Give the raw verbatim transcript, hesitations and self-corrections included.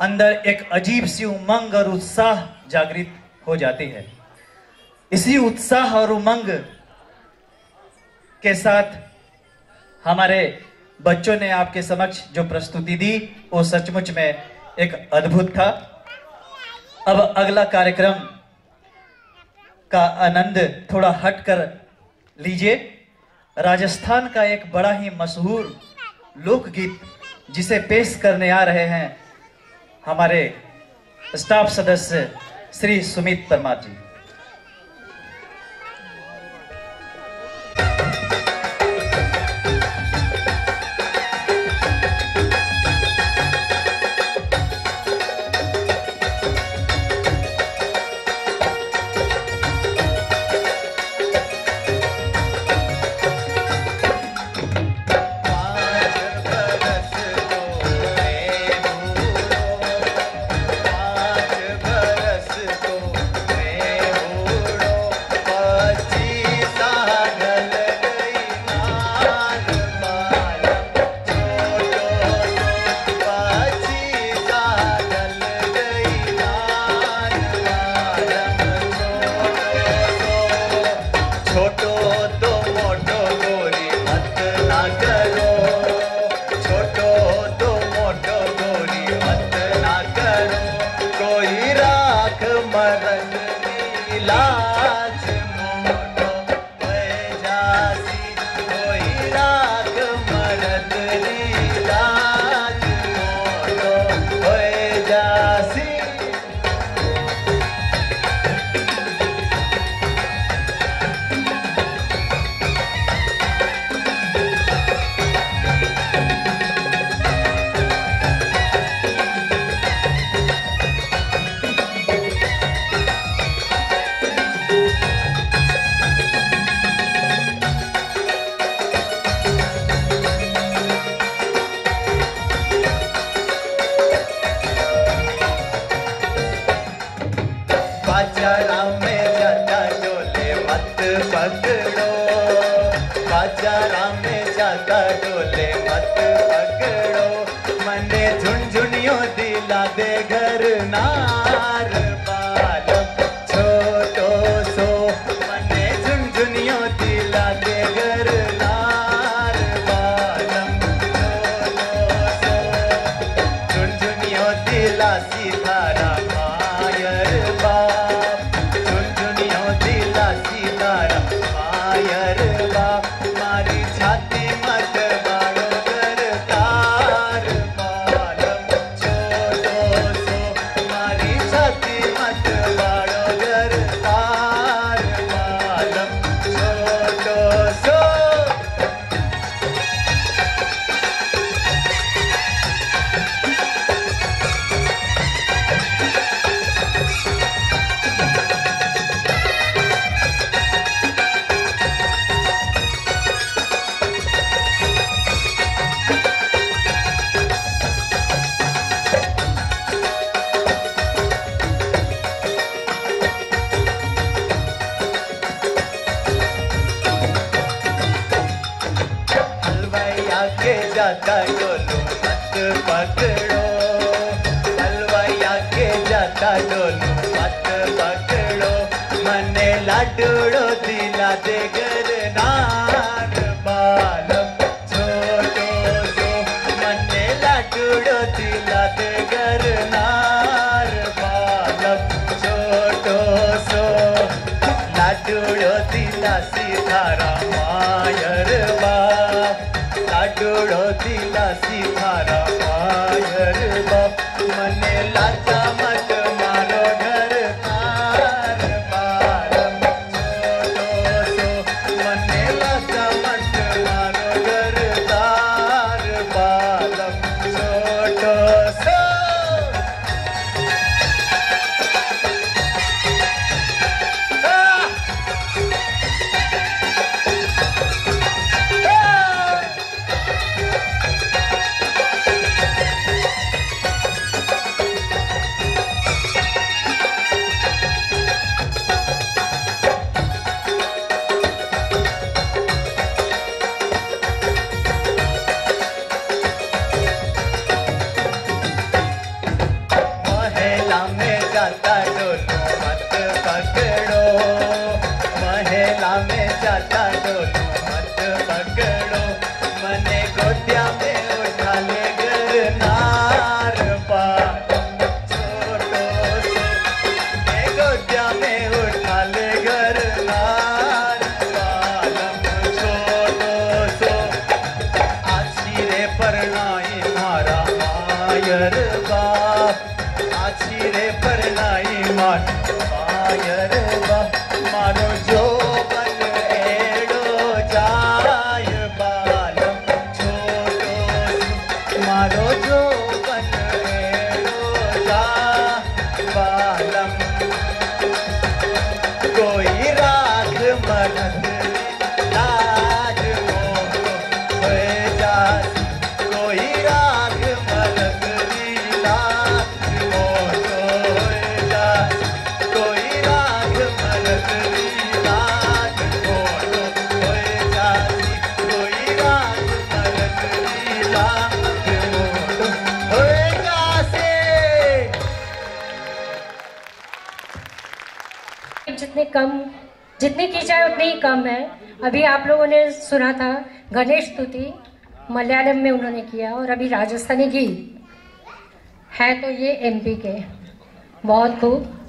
अंदर एक अजीब सी उमंग और उत्साह जागृत हो जाती है। इसी उत्साह और उमंग के साथ हमारे बच्चों ने आपके समक्ष जो प्रस्तुति दी वो सचमुच में एक अद्भुत था। अब अगला कार्यक्रम का आनंद थोड़ा हटकर लीजिए। राजस्थान का एक बड़ा ही मशहूर लोकगीत जिसे पेश करने आ रहे हैं हमारे स्टाफ सदस्य श्री सुमित परमार जी। में जाता डोलो मत पकड़ो, महिला में जाता डोलो मत पकड़ो, मने गोदिया में उठा ले गरनार पा छोटो सो, मैं गोदिया में उठा ले गरनार पालम छोटो सो, आछी रे परनाई मारा मायर बाप, आछी रे परनाई मार मायर बाप, मारो जो बन एड़ो जाय बालम छोटो सो, मारो जो बन एड़ो जाय बालम, कोई राग मरद लाज मोह होए जात, कोई राग मरद लाज मोह होए जात, कोई राग मरद लाज मोह होए जात, कोई राग मरद लाज मोह होए जासे। जितने कम जितनी की जाए उतनी ही कम है। अभी आप लोगों ने सुना था गणेश स्तुति, मलयालम में उन्होंने किया, और अभी राजस्थानी गीत है, तो ये एमपी के बहुत खूब।